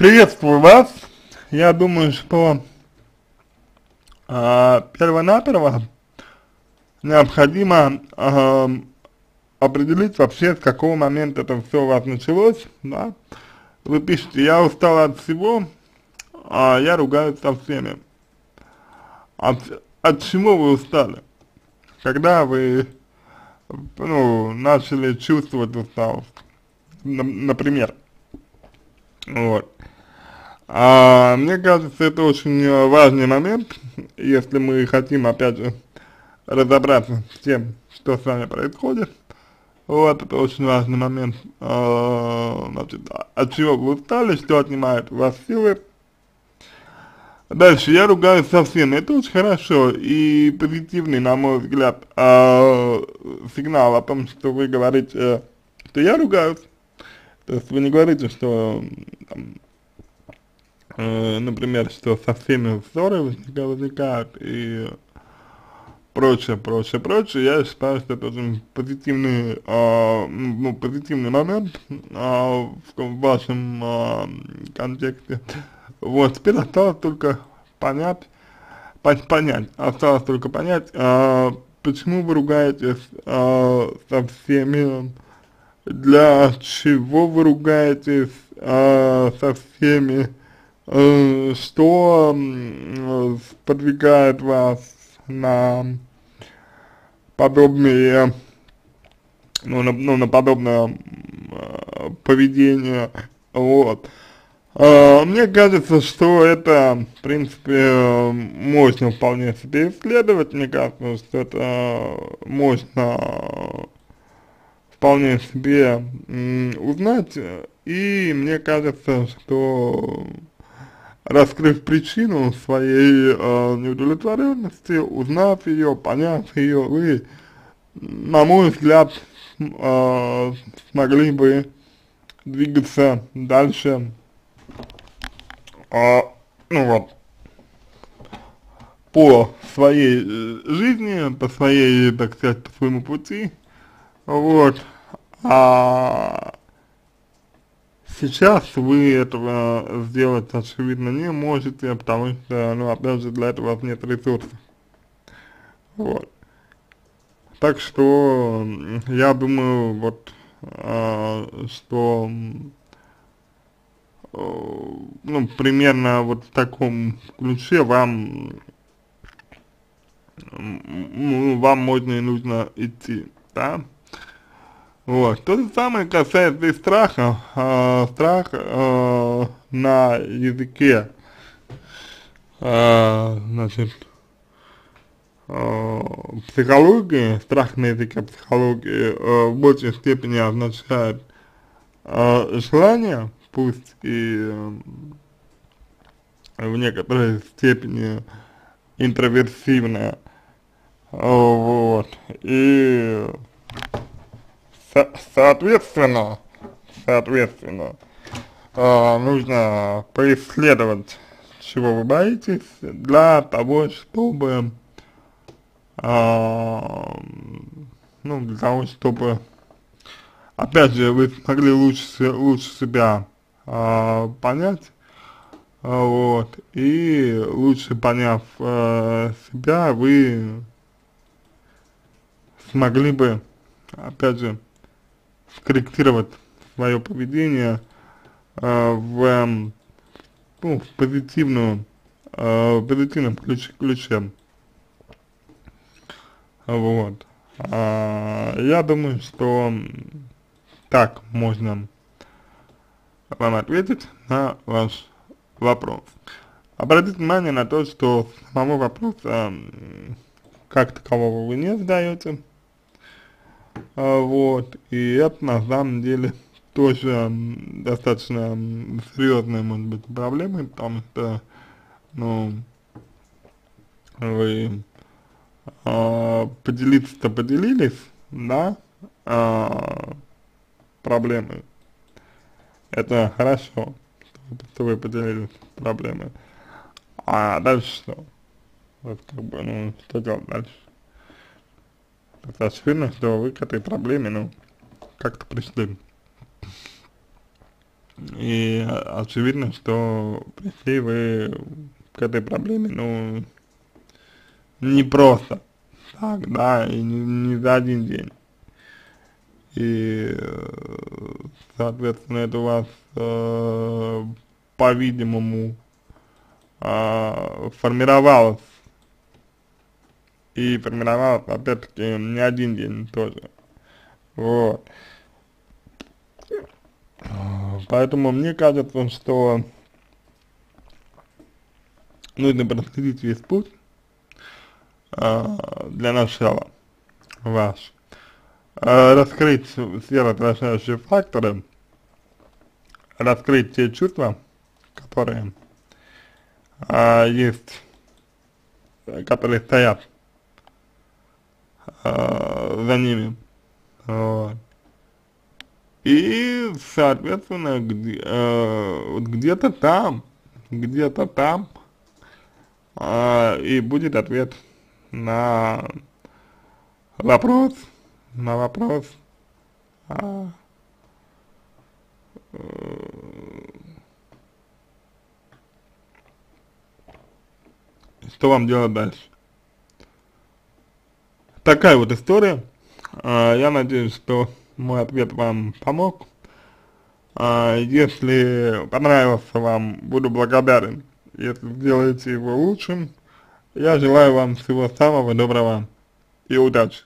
Приветствую вас. Я думаю, что перво-наперво необходимо определить вообще, с какого момента это все у вас началось, да. Вы пишете: я устал от всего, а я ругаюсь со всеми. От чего вы устали? Когда вы, ну, начали чувствовать усталость, например, вот. Мне кажется, это очень важный момент, если мы хотим, опять же, разобраться с тем, что с вами происходит. Вот, это очень важный момент. Значит, от чего вы устали, что отнимает у вас силы. Дальше, я ругаюсь со всеми. Это очень хорошо и позитивный, на мой взгляд, сигнал о том, что вы говорите, что я ругаюсь. То есть вы не говорите, что там, например, что со всеми ссоры возникают и прочее. Я считаю, что это очень позитивный, позитивный момент в вашем контексте. Вот, теперь осталось только понять, почему вы ругаетесь со всеми, для чего вы ругаетесь со всеми, что сподвигает вас на подобные, на подобное поведение, вот. Мне кажется, что это, в принципе, можно вполне себе исследовать, мне кажется, что это можно вполне себе узнать, и мне кажется, что, раскрыв причину своей неудовлетворенности, узнав ее, поняв ее, вы, на мой взгляд, смогли бы двигаться дальше, вот, по своей жизни, по своей, так сказать, по своему пути, вот. Сейчас вы этого сделать, очевидно, не можете, потому что, ну, опять же, для этого у вас нет ресурсов. Вот. Так что, я думаю, вот, что, ну, примерно вот в таком ключе вам можно и нужно идти, да. Вот. То же самое касается и страха. Страх на языке, значит, психологии, страх на языке психологии в большей степени означает желание, пусть и в некоторой степени интроверсивное, вот, и соответственно, нужно поисследовать, чего вы боитесь, для того, чтобы, для того, чтобы, опять же, вы смогли лучше себя понять, вот, и лучше поняв себя, вы смогли бы, опять же, скорректировать свое поведение в позитивном ключе. Вот. Я думаю, что так можно вам ответить на ваш вопрос. Обратите внимание на то, что самого вопроса как такового вы не задаете. Вот, и это на самом деле тоже достаточно серьезная, может быть, проблема, потому что, ну, вы поделиться-то поделились, да, проблемой, это хорошо, что вы поделились проблемой, а дальше что? Вот, как бы, ну, что делать дальше? Это очевидно, что вы к этой проблеме, ну, как-то пришли. И очевидно, что пришли вы к этой проблеме, ну, не просто так, да, и не за один день. И, соответственно, это у вас, по-видимому, формировалось, и формировалось, опять-таки, не один день тоже. Вот. Поэтому мне кажется, что нужно проследить весь путь, для начала ваш. Раскрыть все отражающие факторы, раскрыть те чувства, которые есть, которые стоят за ними. Вот. И, соответственно, вот где-то там и будет ответ на вопрос, на вопрос, а, что вам делать дальше. Такая вот история. Я надеюсь, что мой ответ вам помог. Если понравился вам, буду благодарен, если сделаете его лучшим. Я желаю вам всего самого доброго и удачи.